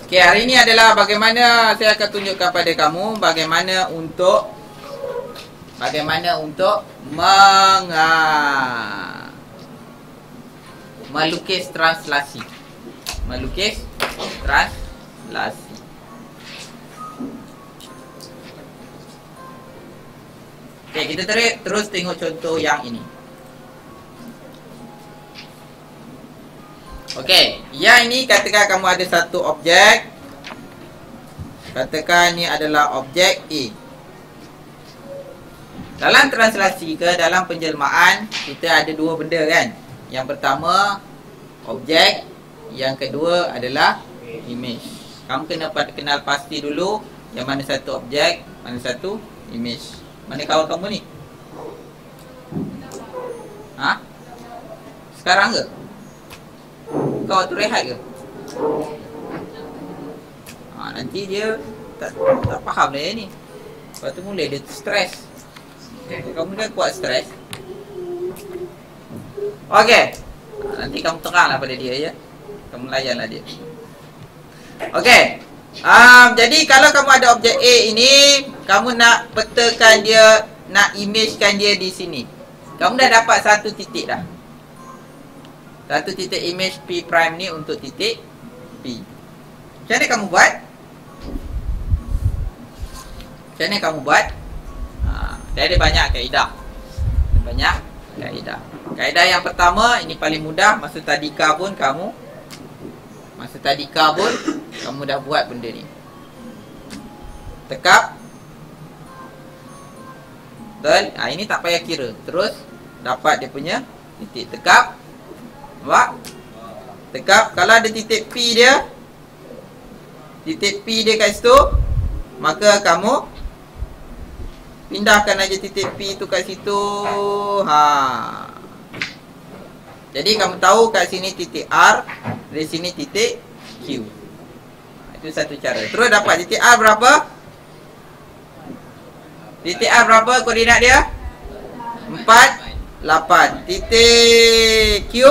Okey, hari ini adalah bagaimana saya akan tunjukkan pada kamu bagaimana untuk melukis translasi. Melukis translasi. Okey, kita terus tengok contoh yang ini. Okey, yang ini katakan kamu ada satu objek. Katakan ni adalah objek A. Dalam translasi ke dalam penjelmaan, kita ada dua benda kan. Yang pertama objek, yang kedua adalah image. Kamu kena kenal pasti dulu yang mana satu objek, mana satu image. Mana kawan kamu ni? Ha? Sekarang ke? Kau waktu rehat ke? Nanti dia tak faham dia ni. Lepas tu mula dia stres. Kamu dah kuat stres. Okey. Nanti kamu teranglah pada dia ya. Kamu layanlah dia. Okey. Jadi kalau kamu ada objek A ini, kamu nak petakan dia, nak imagekan dia di sini. Kamu dah dapat satu titik dah. Satu titik image P prime ni untuk titik P. Macam mana kamu buat? Macam mana kamu buat? Dia ada banyak kaedah. Banyak kaedah. Kaedah yang pertama, ini paling mudah. Masa tadika pun kamu dah buat benda ni. Tekap. Dan ini tak payah kira. Terus dapat dia punya titik. Tekap. Nampak? Tekap. Kalau ada titik P dia, titik P dia kat situ, maka kamu pindahkan aja titik P tu kat situ. Jadi kamu tahu kat sini titik R, dari sini titik Q. Itu satu cara. Terus dapat titik R berapa? Titik R berapa koordinat dia? 4, 8. Titik Q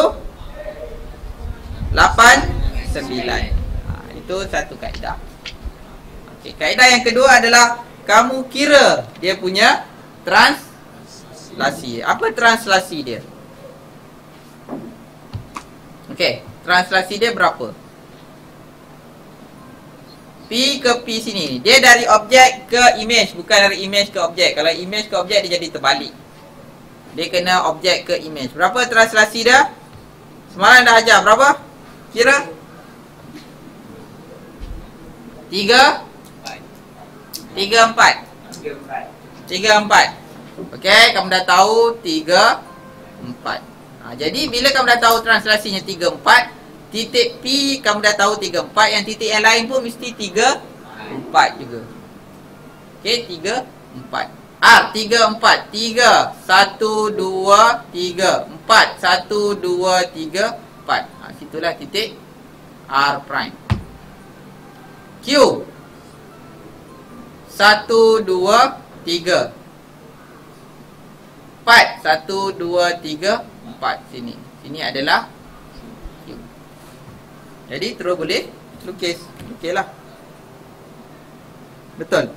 8, 9. Itu satu kaedah. Okey, kaedah yang kedua adalah kamu kira dia punya translasi. Apa translasi dia? Okey, translasi dia berapa? P ke P sini. Dia dari objek ke image, bukan dari image ke objek. Kalau image ke objek dia jadi terbalik. Dia kena objek ke image. Berapa translasi dia? Semalam dah ajar berapa? Kira 3, 4. Okey, kamu dah tahu 3, 4. Jadi bila kamu dah tahu translasinya 3, 4, titik P kamu dah tahu 3, 4, yang titik yang lain pun mesti 3, 4 juga. Okey, 3, 4. 3, 4. 3, 1, 2, 3, 4. 1, 2, 3, 4. Situlah titik R prime. Q 1, 2, 3, 4. 1, 2, 3, 4. Sini adalah Q. Jadi terus boleh lukis. Okeylah. Betul.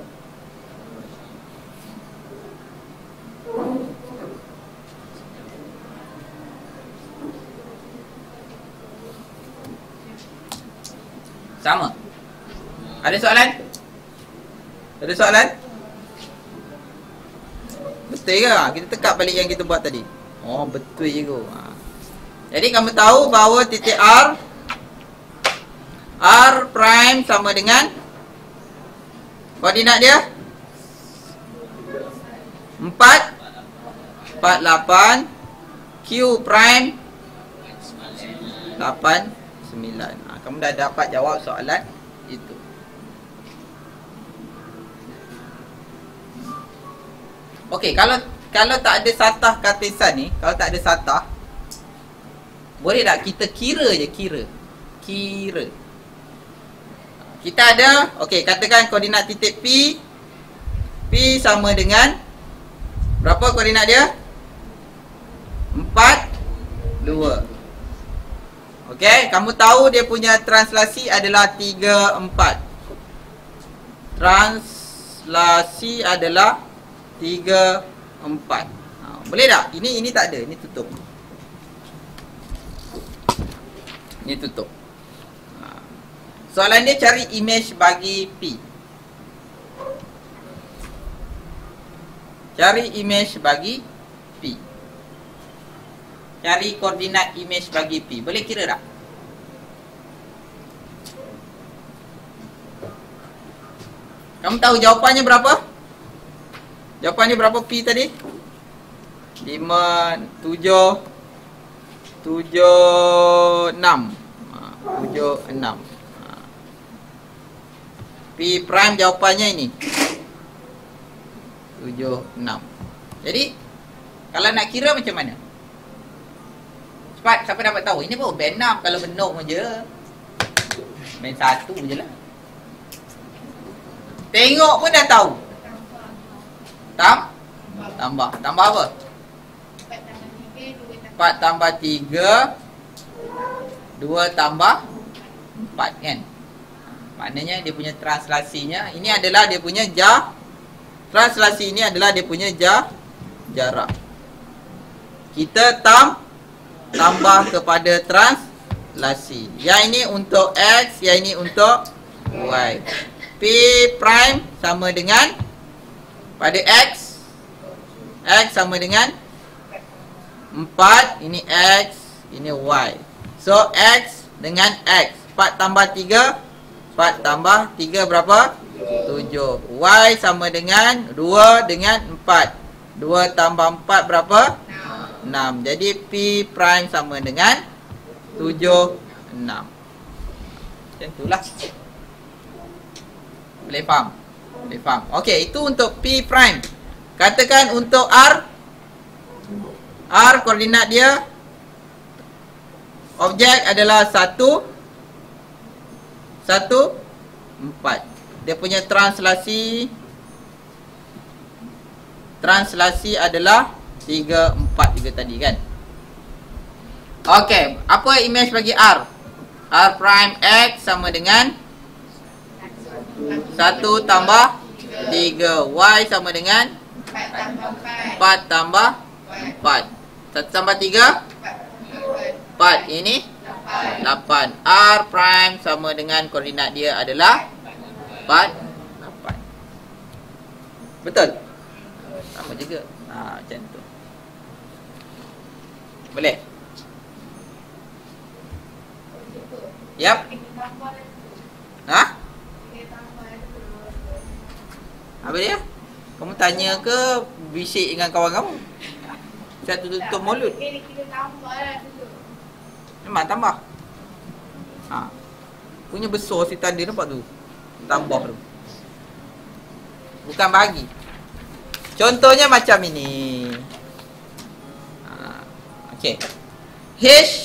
Sama. Ada soalan? Ada soalan? Betul ke? Kita tekap balik yang kita buat tadi. Oh, betul je. Jadi kamu tahu bahawa titik R prime sama dengan koordinat dia 4, 8. Q prime 8, 9. Kamu dah dapat jawab soalan itu. Okey, kalau tak ada satah Cartesian ni, kalau tak ada satah, boleh tak kita kira je, kira. Kita ada, okey, katakan koordinat titik P sama dengan berapa koordinat dia? 4, 2. Okey, kamu tahu dia punya translasi adalah 3, 4. Translasi adalah 3, 4. Boleh tak? Ini tak ada, ini tutup. Ini tutup. Soalan dia cari image bagi P. Cari image bagi P. Cari koordinat image bagi P. Boleh kira tak? Kamu tahu jawapannya berapa? Jawapannya berapa P tadi? 5, 7, 6. 7, 6. P prime jawapannya ini 7, 6. Jadi kalau nak kira macam mana? Cepat, siapa dapat tahu? Ini pun band 6. Kalau benung je band 1 je lah. Tengok pun dah tahu. Tambah. Tambah apa? 4 tambah 3 2 tambah 4 kan? Maknanya dia punya translasinya ini adalah dia punya translasi ini adalah dia punya jarak. Kita tambah kepada translasi. Yang ini untuk X, yang ini untuk Y. P prime sama dengan pada X sama dengan 4, ini X, ini Y. So X dengan X, 4 tambah 3, 4 tambah 3 berapa? 7. Y sama dengan 2 dengan 4. 2 tambah 4 berapa? 6. Jadi P prime sama dengan 7, 6. Macam itulah. Boleh faham? Boleh faham. Okey, itu untuk P prime. Katakan untuk R koordinat dia objek adalah 1, 4. Dia punya translasi adalah 3, 4 juga tadi kan. Okey, apa image bagi R? R prime X sama dengan 1 tambah 3. Y sama dengan 4 tambah 4. 1 tambah 3 4. Ini 8. R prime sama dengan koordinat dia adalah 4, 8. Betul? Sama juga. Macam tu. Boleh? Yap. Apa dia? Kamu tanya ke bisik dengan kawan kamu? Satu tutup mulut. Memang tambah. Punya besar si tanda nampak tu. Tambah tu. Bukan bagi. Contohnya macam ini. Okey. H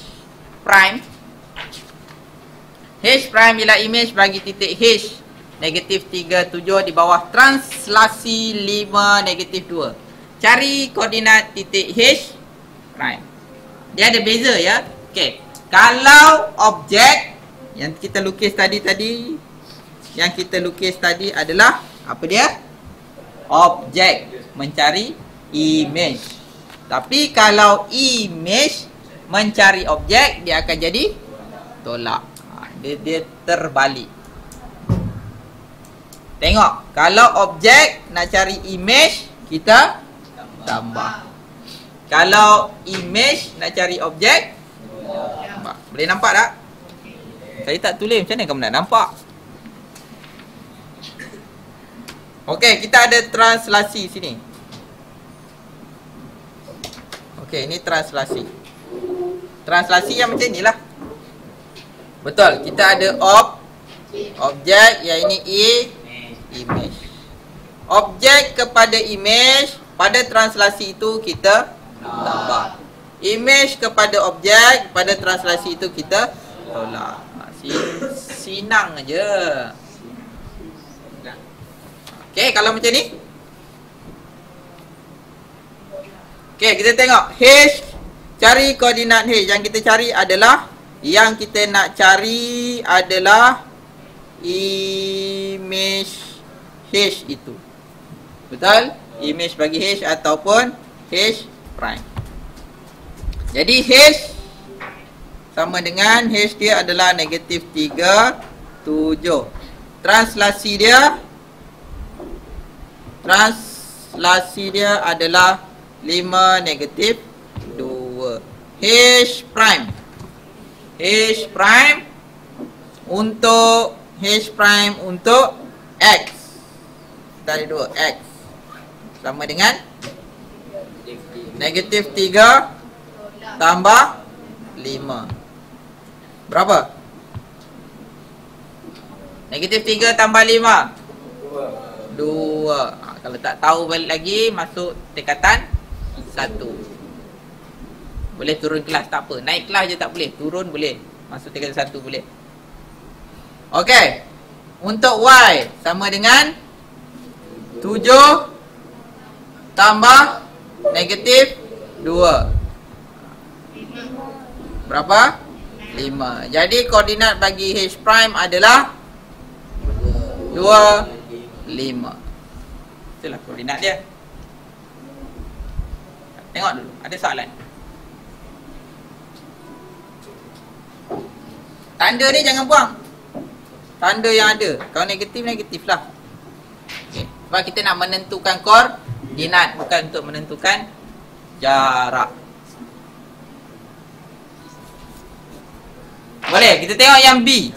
prime bila image bagi titik H negatif 3, 7 di bawah translasi 5, negatif 2. Cari koordinat titik H prime. Dia ada beza ya. Okey. Kalau objek yang kita lukis tadi adalah apa dia? Objek mencari image. Tapi kalau image mencari objek, dia akan jadi tolak. Dia terbalik. Tengok, kalau objek nak cari image, kita tambah. Kalau image nak cari objek, tambah. Boleh nampak tak? Saya tak tulis, macam mana kamu nak nampak? Okey, kita ada translasi sini. Okey, ini translasi. Translasi yang macam inilah. Betul, kita ada objek, yang ini image. Objek kepada image, pada translasi itu kita tambah. Image kepada objek, pada translasi itu kita tolak. Sinang aja. Okey, kalau macam ni. Okey, kita tengok H, cari koordinat H. Yang kita cari adalah Yang kita nak cari adalah image H itu. Betul? Image bagi H ataupun H prime. Jadi H sama dengan H dia adalah negatif 3, 7. Translasi dia adalah 5, negatif 2. H prime untuk X. Kita ada 2, X sama dengan negatif 3 tambah 5. Berapa? Negatif 3 tambah 5 2. Kalau tak tahu balik lagi, masuk tingkatan 1. Boleh turun kelas, tak apa. Naik kelas je tak boleh. Turun boleh. Masuk tingkatan 1 boleh. Okey. Untuk Y sama dengan 7 tambah negatif 2. Berapa? 5. Jadi koordinat bagi H prime adalah 2, 5. Itulah koordinat dia. Tengok dulu, ada soalan. Tanda ni jangan buang. Tanda yang ada. Kalau negatif, negatif lah. Okay. Sebab kita nak menentukan koordinat, bukan untuk menentukan jarak. Boleh, kita tengok yang B.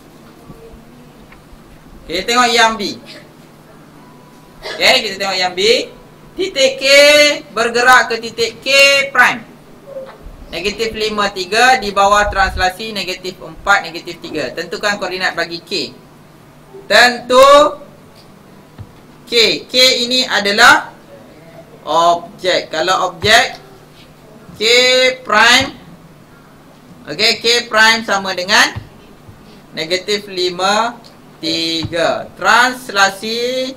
Kita tengok yang B. Okay, kita tengok yang B. Titik K bergerak ke titik K prime. Negatif 5, 3 di bawah translasi negatif 4, negatif 3. Tentukan koordinat bagi K. Tentu K. K ini adalah objek. Kalau objek K prime, okey, K prime sama dengan negatif 5, 3. Translasi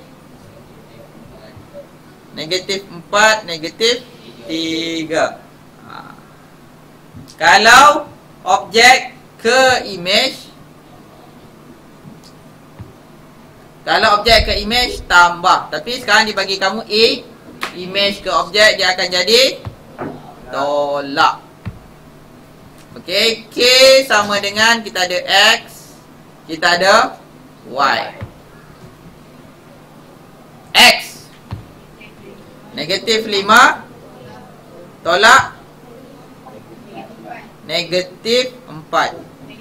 negatif 4, negatif 3. Kalau objek ke image, kalau objek ke image tambah. Tapi sekarang dibagi kamu A, image ke objek, dia akan jadi tolak. Okey, K sama dengan kita ada X, kita ada Y. X negatif 5 tolak negatif 4.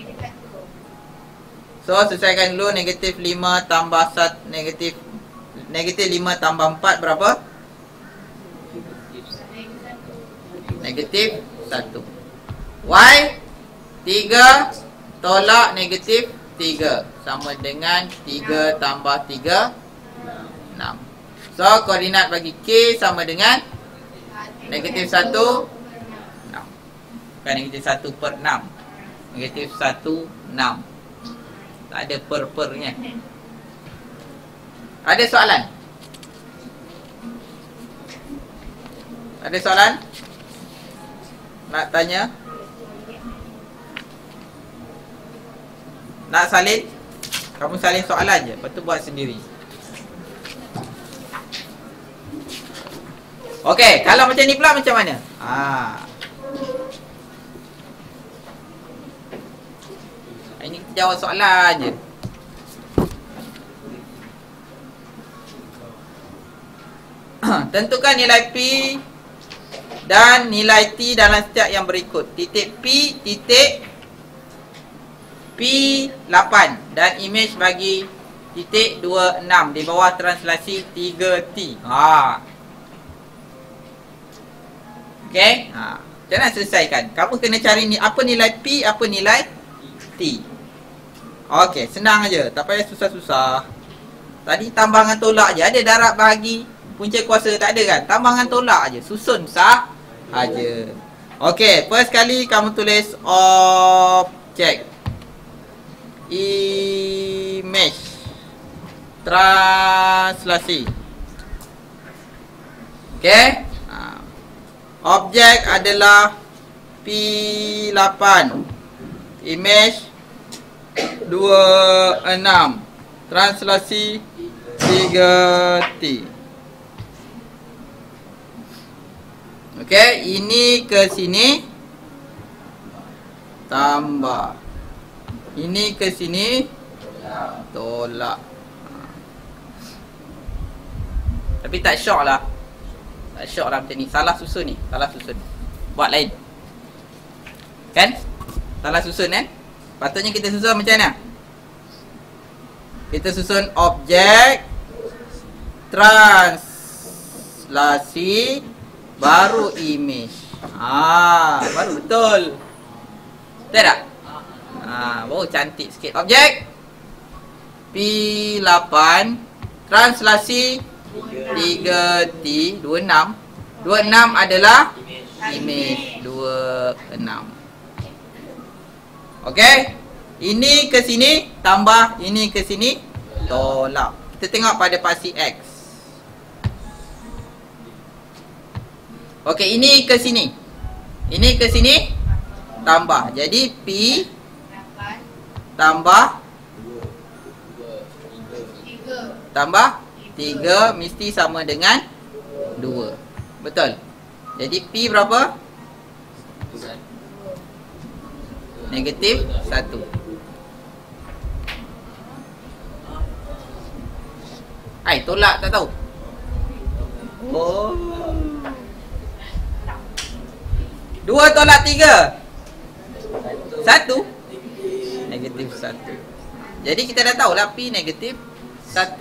So selesaikan dulu. Negatif 5 tambah 1, negatif 5 tambah 4 berapa? Negatif 1. Y 3 tolak negatif 3 sama dengan 3 tambah 3, 6. So koordinat bagi K sama dengan negatif 1, 6. Bukan negatif 1 per 6. Negatif 1, 6. Tak ada per-pernya. Ada soalan? Ada soalan? Nak tanya? Nak salin? Kamu salin soalan je, lepas tu buat sendiri. Okey, kalau macam ni pula macam mana? Ini kita jawab soalan je. Tentukan nilai P dan nilai T dalam setiap yang berikut. Titik P, titik P8 dan image bagi titik 26 di bawah translasi 3T. Okey. Macam mana selesaikan? Kamu kena cari ni apa nilai P, apa nilai T. Okey, senang aja. Tak payah susah-susah. Tadi tambangan tolak je. Ada darab bahagi, punca kuasa tak ada kan? Tambangan tolak aje. Susun sah aja. Okey, first kali kamu tulis objek, image, translasi. Okey. Objek adalah P8, Image 26. Translasi 3T. Okey, ini ke sini tambah. Ini ke sini tolak. Tapi tak syok lah. Tak syok lah macam ni. Salah susun ni. Salah susun. Buat lain. Kan? Salah susun kan? Patutnya kita susun macam mana? Kita susun objek, translasi, baru image. Baru betul. Betul tak? Baru cantik sikit. Objek P8, translasi 3T, 26. 26 adalah image 26. Okey. Ini ke sini tambah, ini ke sini tolak. Kita tengok pada pasti X. Okey, ini ke sini. Ini ke sini tambah. Jadi P tambah 3 mesti sama dengan 2. Betul. Jadi P berapa? Negatif 1. Hai, tolak tak tahu. Oh. 2 tolak 3. 1. Negatif 1. Jadi kita dah tahu lah P negatif 1.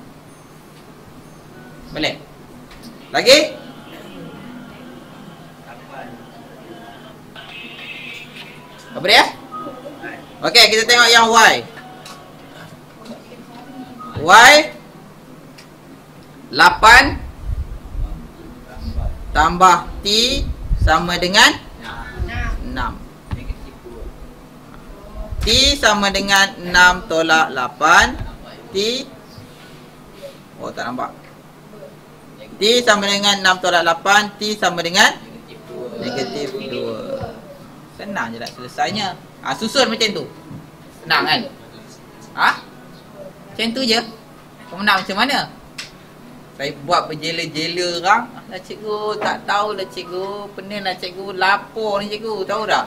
Boleh? Lagi? Apa dia? Okey, kita tengok yang Y. Y 8 tambah T sama dengan 6. T sama dengan 6 tolak 8. T, oh tak nampak. T sama dengan 6 tolak 8. T sama dengan negatif 2. Senang je lah selesainya. Susun macam tu. Senang kan? Macam tu je. Kau nak macam mana? Saya buat berjela-jela orang. Lah cikgu, tak tahulah cikgu. Pening lah cikgu. Lapor ni cikgu. Tahu tak?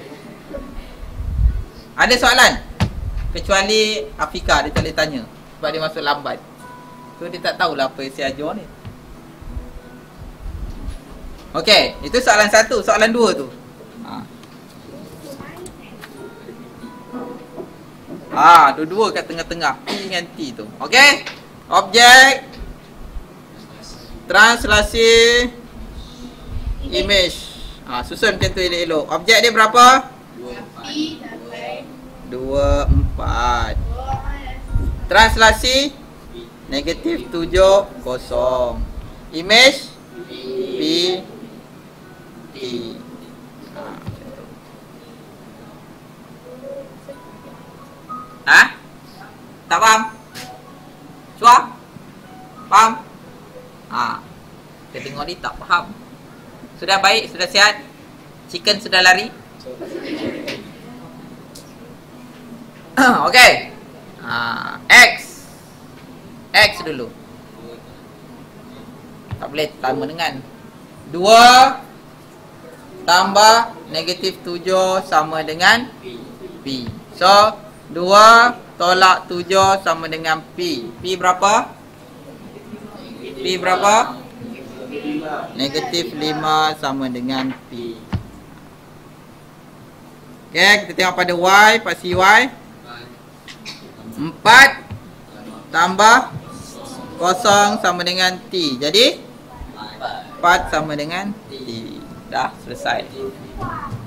Ada soalan? Kecuali Afika, dia tak boleh tanya. Sebab dia masuk lambat. So dia tak tahulah apa yang saya ajar ni. Okey, itu soalan 1. Soalan 2 tu. Dua-dua kat tengah-tengah. P dengan T tu. Okey. Objek, translasi, image. Susun macam tu elok-elok. Objek dia berapa? 24. Translasi negatif 7, 0. Image P T. Tak faham? Suah? Faham? Kita tengok ni tak faham. Sudah baik? Sudah sihat? Chicken sudah lari? Okey. X dulu. Tak boleh sama dengan 2 tambah negatif 7 sama dengan P. So 2 tolak 7 sama dengan P. P berapa? P berapa? Negatif 5 sama dengan P. Okey, kita tengok pada Y, pasti Y. 4 tambah 0 sama dengan T. Jadi 4 sama dengan T. Dah selesai.